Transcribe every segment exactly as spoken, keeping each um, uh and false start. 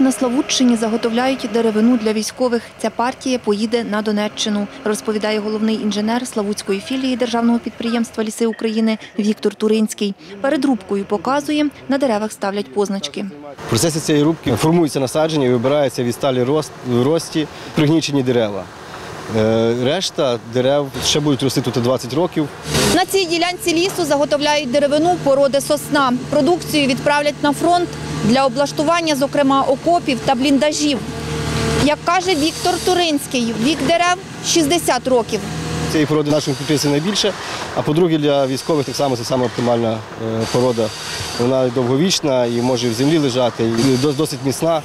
на Славутщині заготовляють деревину для військових. Ця партія поїде на Донеччину, розповідає головний інженер Славутської філії Державного підприємства «Ліси України» Віктор Туринський. Перед рубкою показує, на деревах ставлять позначки. В процесі цієї рубки формуються насадження і вибираються відсталі рості пригнічені дерева. Решта дерев ще будуть рости тут двадцять років. На цій ділянці лісу заготовляють деревину породи сосна. Продукцію відправлять на фронт для облаштування, зокрема, окопів та бліндажів. Як каже Віктор Туринський, вік дерев – шістдесят років. Цієї породи нашому підприємстві найбільше, а по-друге, для військових так само це саме оптимальна порода. Вона довговічна і може в землі лежати, і досить міцна.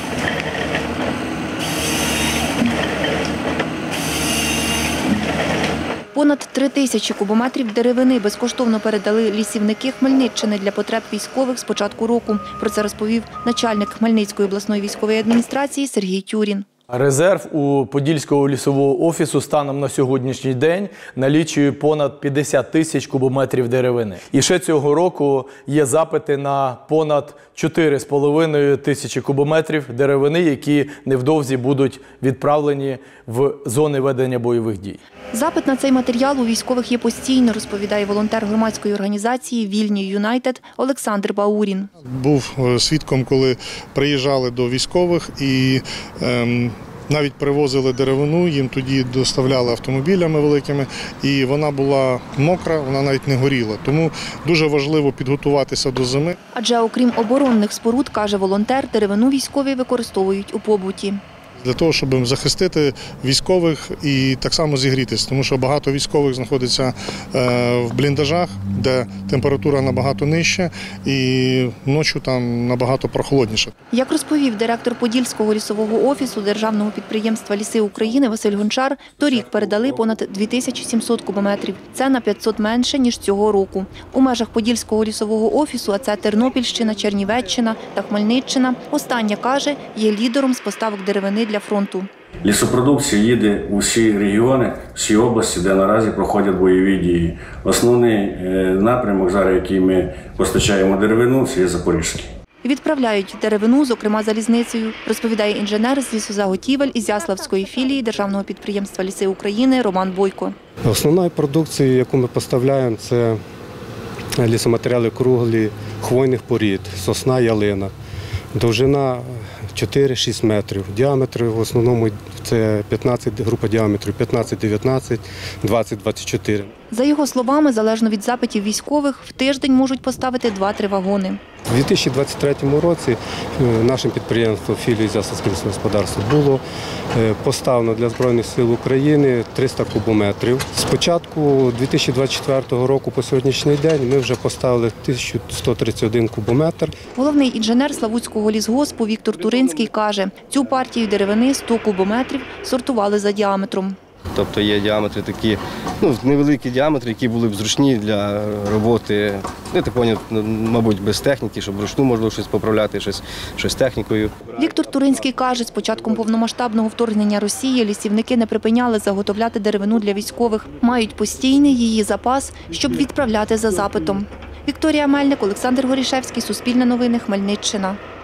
Понад три тисячі кубометрів деревини безкоштовно передали лісівники Хмельниччини для потреб військових з початку року. Про це розповів начальник Хмельницької обласної військової адміністрації Сергій Тюрін. Резерв у Подільського лісового офісу станом на сьогоднішній день налічує понад п'ятдесят тисяч кубометрів деревини. І ще цього року є запити на понад чотири з половиною тисячі кубометрів деревини, які невдовзі будуть відправлені в зони ведення бойових дій. Запит на цей матеріал у військових є постійно, розповідає волонтер громадської організації «Вільні Юнайтед» Олександр Баурін. Був свідком, коли приїжджали до військових і ем, навіть привозили деревину, їм тоді доставляли автомобілями великими, і вона була мокра, вона навіть не горіла. Тому дуже важливо підготуватися до зими. Адже окрім оборонних споруд, каже волонтер, деревину військові використовують у побуті. Для того, щоб захистити військових і так само зігрітися, тому що багато військових знаходиться в бліндажах, де температура набагато нижча і ночі там набагато прохолодніше. Як розповів директор Подільського лісового офісу Державного підприємства «Ліси України» Василь Гончар, торік передали понад дві тисячі сімсот кубометрів. Це на п'ятсот менше, ніж цього року. У межах Подільського лісового офісу, а це Тернопільщина, Чернівеччина та Хмельниччина, остання, каже, є лідером з поставок деревини для фронту. Лісопродукція їде у всі регіони, всі області, де наразі проходять бойові дії. Основний напрямок, зараз який ми постачаємо деревину, це є Запорізький. Відправляють деревину, зокрема залізницею, розповідає інженер з лісозаготівель Ізяславської філії Державного підприємства «Ліси України» Роман Бойко. Основною продукцією, яку ми поставляємо, це лісоматеріали круглі, хвойних порід, сосна, ялина. Довжина чотири-шість метрів, діаметр в основному це п'ятнадцять, група діаметрів п'ятнадцять дев'ятнадцять, двадцять двадцять чотири. За його словами, залежно від запитів військових, в тиждень можуть поставити два-три вагони. У дві тисячі двадцять третьому році нашим підприємством філії Ізяславського лісового господарства було поставлено для Збройних сил України триста кубометрів. З початку дві тисячі двадцять четвертого року по сьогоднішній день ми вже поставили тисячу сто тридцять один кубометр. Головний інженер Славутського лісгоспу Віктор Туринський каже, цю партію деревини сто кубометрів сортували за діаметром. Тобто є діаметри такі, ну, невеликі діаметри, які були б зручні для роботи, не так поняв, мабуть, без техніки, щоб вручну можна щось поправляти, щось, щось технікою. Віктор Туринський каже, з початком повномасштабного вторгнення Росії лісівники не припиняли заготовляти деревину для військових. Мають постійний її запас, щоб відправляти за запитом. Вікторія Мельник, Олександр Горішевський, Суспільне новини, Хмельниччина.